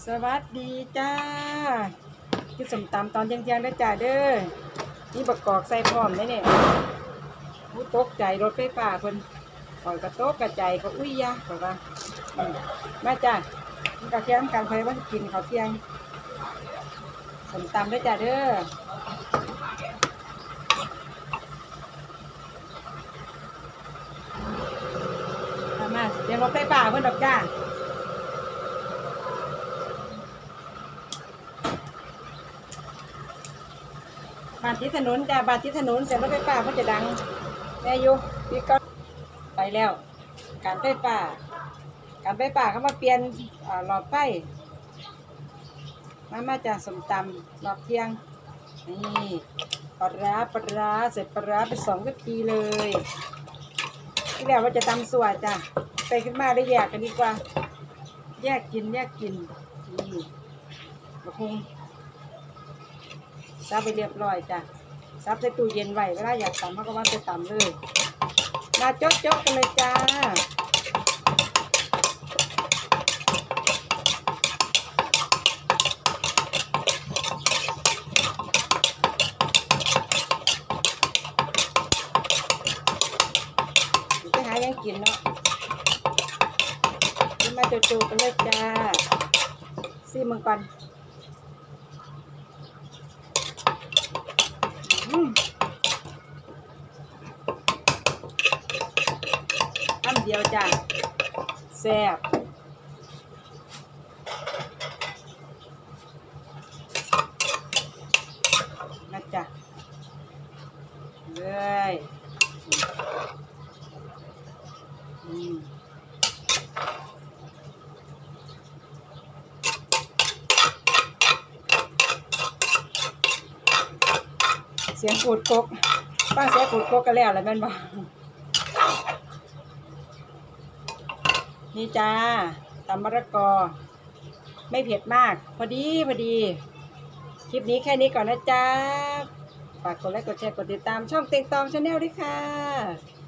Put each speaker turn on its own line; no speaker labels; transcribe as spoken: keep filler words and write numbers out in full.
สวัสดีจ้ากินสมตำตอนเที่ยงๆได้จ้าเด้อนี่บักกอกใส่พร้อมได้เนี่ยผู้ตกใจรถไฟฟ้าเพิ่นปล่อยกระโตกกระใจก็อุ้ยยะบอกว่ามาจ้ามันกระเทียมกันเพิ่นว่ากินข้าวเที่ยงสมตำได้จ้าเด้อมาเดี๋ยวรถไฟฟ้าเพิ่นดอกจ้าบานที่ถนนจ้าบานที่ถนนเสียงรถไฟฟ้ามันจะดังแม่อยู่พี่ก็ไปแล้วการไฟฟ้าการไฟฟ้าเขามาเปลี่ยนหลอดไฟมามาจากสมตำหลอดเที่ยงนี่ปลาร้าปลาร้าเสร็จปลาร้าไปสองนาทีเลยที่แล้วว่าจะตำสวยจ้ะไปขึ้นมาได้แยกกันดีกว่าแยกกินแยกกินนี่บะฮุงซับไปเรียบร้อยจ้ะซับใส่ตู้เย็นไว้เวลาอยากตำเขาก็ว่าไปตำเลยมาโจ๊กโจ๊กกันเลยจ้าไปหายังกินเนาะมาโจ๊กโจ๊กกันเลยจ้าซีมังกรคำเดียวจ้ะแซ่บนะจ้ะเลยอืมเสียงขูดโคกป้าเสียงขูดโคกกันแล้วอะไรแม่นบ้างนี่จ้าตำมะละกอไม่เผ็ดมากพอดีพอดีคลิปนี้แค่นี้ก่อนนะจ้าฝากกดไลค์กดแชร์กดติดตามช่องเต็งตองชาแนลด้วยค่ะ